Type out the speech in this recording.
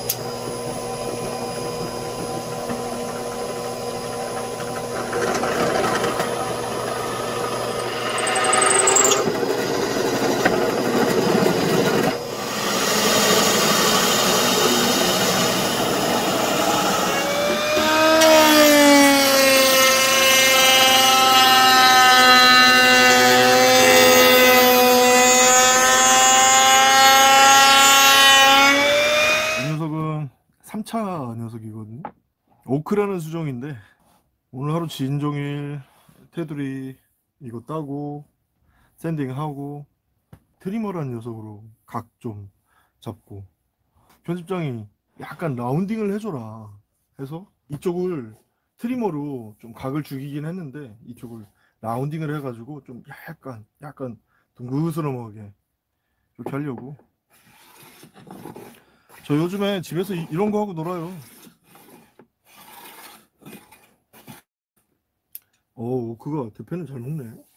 이 녀석은 3차 녀석이거든요. 오크라는 수종인데 오늘 하루 진종일 테두리 이거 따고 샌딩하고 트리머라는 녀석으로 각 좀 잡고, 편집장이 약간 라운딩을 해줘라 해서 이쪽을 트리머로 좀 각을 죽이긴 했는데 이쪽을 라운딩을 해가지고 좀 약간 둥그스름하게 이렇게 하려고. 저 요즘에 집에서 이런 거 하고 놀아요. 오, 그거 대패는 잘 먹네.